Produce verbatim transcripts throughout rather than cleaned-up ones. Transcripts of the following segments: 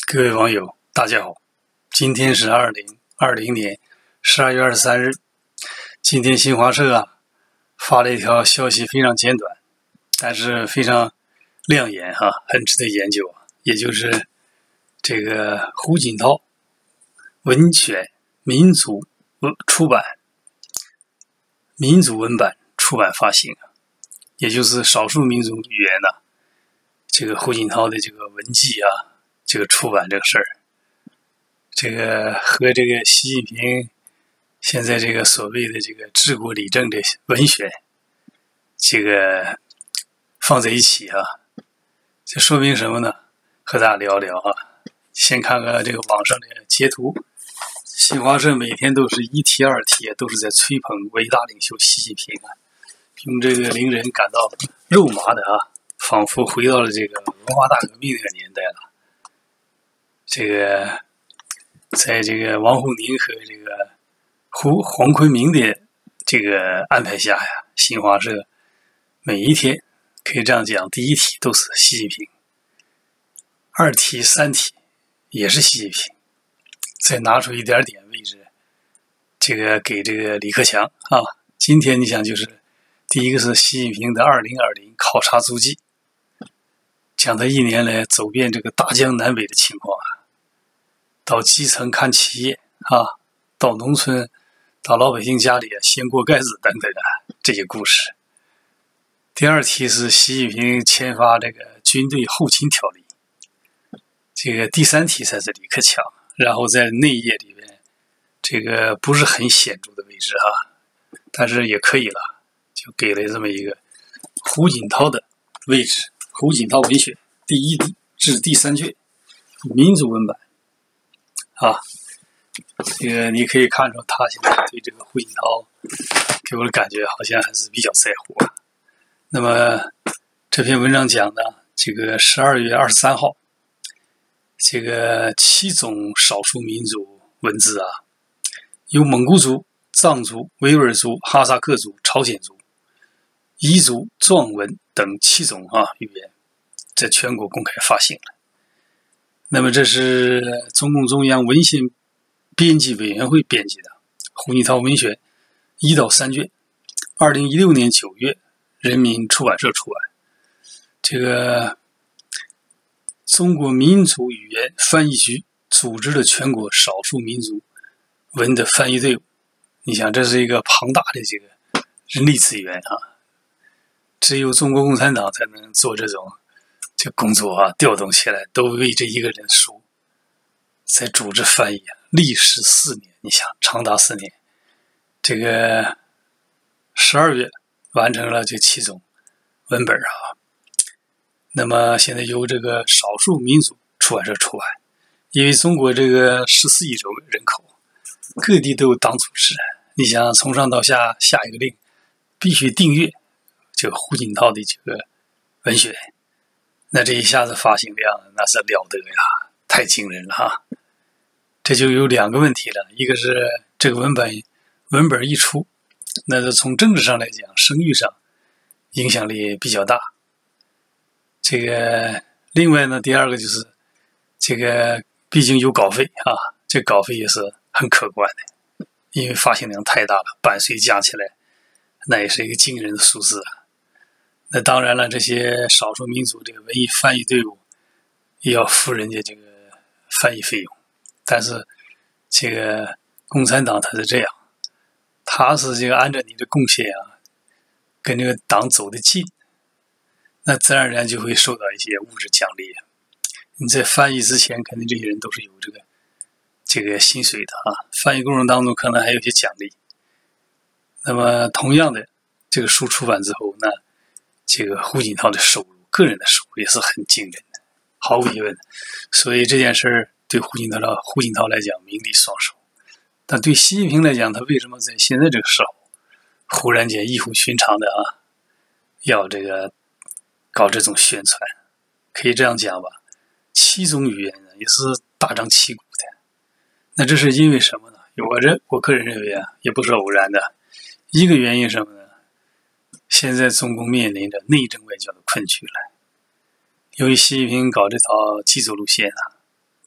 各位网友，大家好，今天是二零二零年十二月二十三日。今天新华社啊发了一条消息，非常简短，但是非常亮眼哈、啊，很值得研究啊。也就是这个胡锦涛文选民族出版民族文版出版发行啊，也就是少数民族语言呐、啊，这个胡锦涛的这个文集啊。这个出版这个事儿，这个和这个习近平现在这个所谓的这个治国理政的文选，这个放在一起啊，这说明什么呢？和大家聊聊啊。先看看这个网上的截图，新华社每天都是一题二题，都是在吹捧伟大领袖习近平啊，用这个令人感到肉麻的啊，仿佛回到了这个文化大革命那个年代了。这个在这个王沪宁和这个胡黄坤明的这个安排下呀，新华社每一天可以这样讲，第一题都是习近平，二题三题也是习近平，再拿出一点点位置这个给这个李克强啊。今天你想就是第一个是习近平的二零二零考察足迹，讲他一年来走遍这个大江南北的情况啊，到基层看企业啊，到农村，到老百姓家里掀锅盖子等等啊，这些故事。第二题是习近平签发这个军队后勤条例，这个第三题才是李克强，然后在内页里面，这个不是很显著的位置啊，但是也可以了，就给了这么一个胡锦涛的位置，胡锦涛文选第一至第三卷，民族文版。啊，这个你可以看出他现在对这个胡锦涛给我的感觉好像还是比较在乎啊。那么这篇文章讲的这个十二月二十三号，这个七种少数民族文字啊，有蒙古族、藏族、维吾尔族、哈萨克族、朝鲜族、彝族、壮文等七种啊语言，在全国公开发行了。那么这是中共中央文献编辑委员会编辑的胡锦涛文选一到三卷，二零一六年九月人民出版社出版。这个中国民族语言翻译局组织了全国少数民族文的翻译队伍，你想这是一个庞大的这个人力资源啊，只有中国共产党才能做这种这工作啊，调动起来都为这一个人书在组织翻译啊，历时四年，你想长达四年，这个十二月完成了这七种文本啊。那么现在由这个少数民族出版社出版，因为中国这个十四亿种人口，各地都有党组织，你想从上到下下一个令，必须订阅这个胡锦涛的这个文选。那这一下子发行量那是了得呀，太惊人了哈！这就有两个问题了，一个是这个文本文本一出，那是从政治上来讲，声誉上影响力比较大。这个另外呢，第二个就是这个毕竟有稿费啊，这稿费也是很可观的，因为发行量太大了，版税加起来那也是一个惊人的数字啊。那当然了，这些少数民族这个文艺翻译队伍也要付人家这个翻译费用，但是这个共产党他是这样，他是这个按照你的贡献啊，跟这个党走得近，那自然而然就会受到一些物质奖励。你在翻译之前，肯定这些人都是有这个这个薪水的啊，翻译过程当中可能还有些奖励。那么同样的，这个书出版之后，那这个胡锦涛的收入，个人的收入也是很惊人的，毫无疑问。所以这件事儿对胡锦涛胡锦涛来讲名利双收，但对习近平来讲，他为什么在现在这个时候忽然间异乎寻常的啊，要这个搞这种宣传？可以这样讲吧，七种语言呢也是大张旗鼓的。那这是因为什么呢？我认我个人认为啊，也不是偶然的。一个原因是什么呢？现在中共面临着内政外交的困局了。由于习近平搞这套极左路线啊，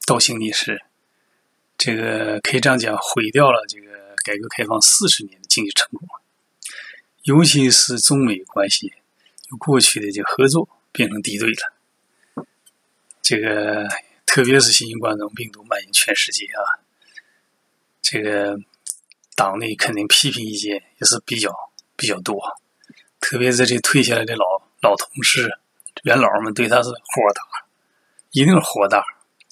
倒行逆施，这个可以这样讲，毁掉了这个改革开放四十年的经济成果，尤其是中美关系由过去的这个合作变成敌对了。这个特别是新型冠状病毒蔓延全世界啊，这个党内肯定批评意见也是比较比较多，特别是这退下来的老老同事、元老们对他是火大，一定是火大。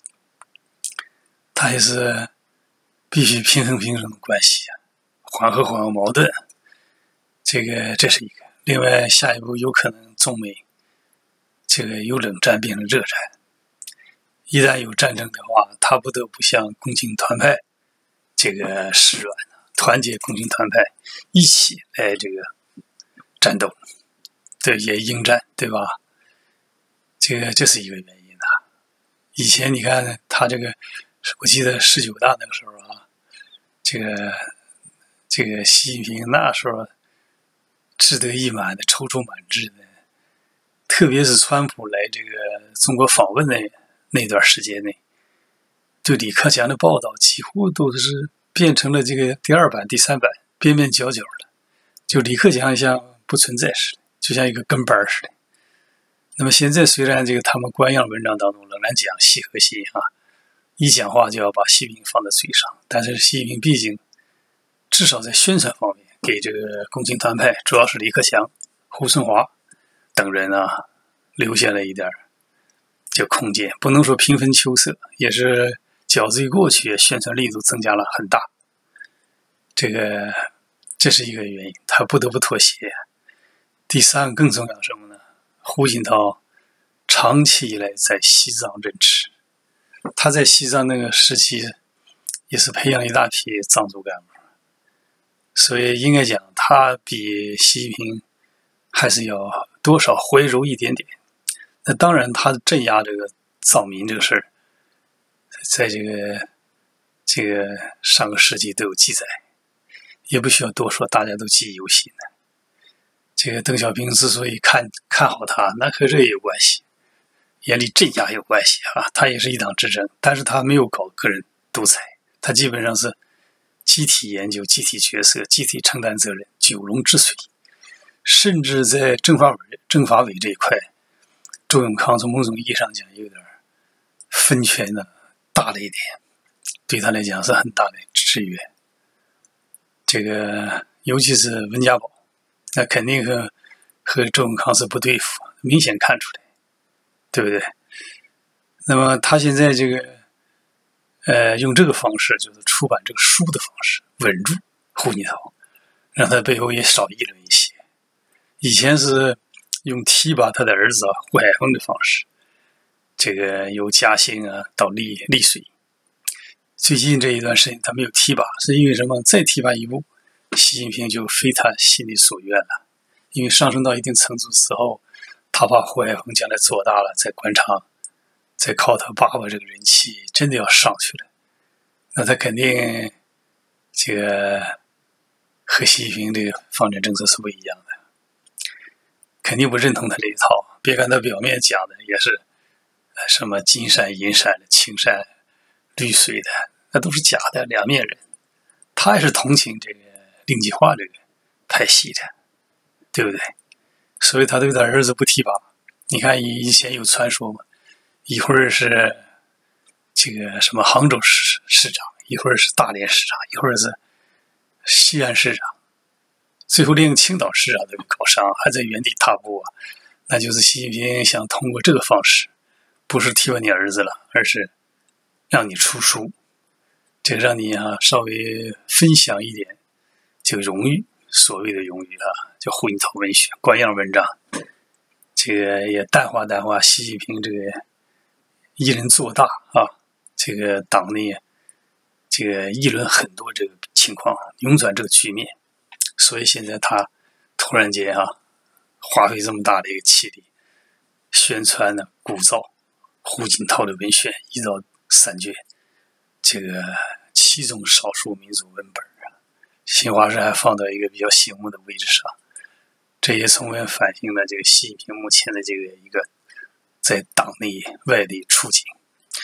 他也是必须平衡平衡的关系，缓和缓和矛盾，这个这是一个。另外，下一步有可能中美这个由冷战变成热战，一旦有战争的话，他不得不向共青团派这个示软，团结共青团派一起来这个战斗，对，也应战，对吧？这个这是一个原因啊。以前你看他这个。我记得十九大那个时候啊，这个这个习近平那时候志得意满的、踌躇满志的，特别是川普来这个中国访问的那段时间内，对李克强的报道几乎都是变成了这个第二版、第三版，边边角角的，就李克强像不存在似的，就像一个跟班似的。那么现在虽然这个他们官样文章当中仍然讲习和习啊。一讲话就要把习近平放在嘴上，但是习近平毕竟至少在宣传方面给这个共青团派，主要是李克强、胡春华等人啊留下了一点这空间，不能说平分秋色，也是较之于过去宣传力度增加了很大。这个这是一个原因，他不得不妥协。第三个更重要的什么呢？胡锦涛长期以来在西藏任职。他在西藏那个时期也是培养一大批藏族干部，所以应该讲他比习近平还是要多少怀柔一点点。那当然他镇压这个藏民这个事儿，在这个这个上个世纪都有记载，也不需要多说，大家都记忆犹新的。这个邓小平之所以看看好他，那和这也有关系，眼里镇压有关系啊，他也是一党执政，但是他没有搞个人独裁，他基本上是集体研究、集体决策、集体承担责任，九龙治水。甚至在政法委、政法委这一块，周永康从某种意义上讲有点分权的大了一点，对他来讲是很大的制约。这个尤其是温家宝，那肯定和和周永康是不对付，明显看出来。对不对？那么他现在这个，呃，用这个方式，就是出版这个书的方式，稳住胡锦涛，让他背后也少议论一些。以前是用提拔他的儿子啊胡海峰的方式，这个由嘉兴啊到丽丽水。最近这一段时间他没有提拔，是因为什么？再提拔一步，习近平就非他心里所愿了。因为上升到一定程度之后，他怕胡海峰将来做大了，在官场再靠他爸爸这个人气真的要上去了，那他肯定这个和习近平这个方针政策是不一样的，肯定不认同他这一套。别看他表面讲的也是什么金山银山的、青山绿水的，那都是假的，两面人。他也是同情这个令计划这个派系的，对不对？所以他对他儿子不提拔。你看以前有传说嘛，一会儿是这个什么杭州市市长，一会儿是大连市长，一会儿是西安市长，最后连青岛市长都搞上，还在原地踏步啊。那就是习近平想通过这个方式，不是提拔你儿子了，而是让你出书，这个让你啊稍微分享一点这个荣誉，所谓的荣誉啊，叫胡锦涛文学官样文章，这个也淡化淡化习近平这个一人做大啊，这个党内这个议论很多这个情况，扭转这个局面。所以现在他突然间啊，花费这么大的一个气力，宣传呢鼓噪胡锦涛的文选一到三卷，这个七种少数民族文本啊，新华社还放到一个比较醒目的位置上，这也充分反映了这个习近平目前的这个一个在党内外的处境。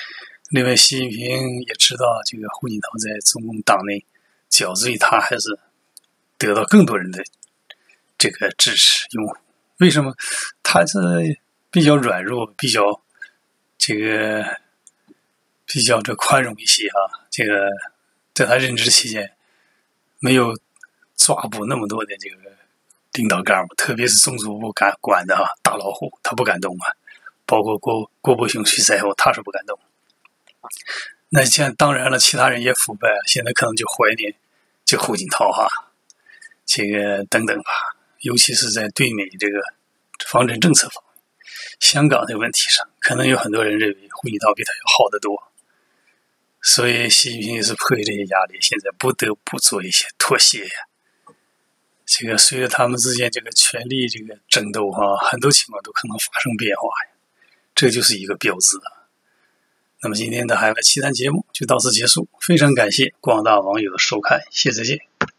另外，习近平也知道这个胡锦涛在中共党内较之于他还是得到更多人的这个支持拥护。为什么？他是比较软弱，比较这个比较这宽容一些啊。这个在他任职期间没有抓捕那么多的这个领导干部，特别是中组部敢管的啊大老虎，他不敢动啊。包括郭郭伯雄去赛后，他是不敢动。那现在当然了，其他人也腐败，现在可能就怀念这胡锦涛哈，这个等等吧。尤其是在对美这个防震政策方面，香港的问题上，可能有很多人认为胡锦涛比他要好得多，所以习近平也是迫于这些压力，现在不得不做一些妥协呀。这个随着他们之间这个权力这个争斗哈，很多情况都可能发生变化呀，这就是一个标志啊。那么今天的海外奇谈节目就到此结束，非常感谢广大网友的收看，谢谢再见。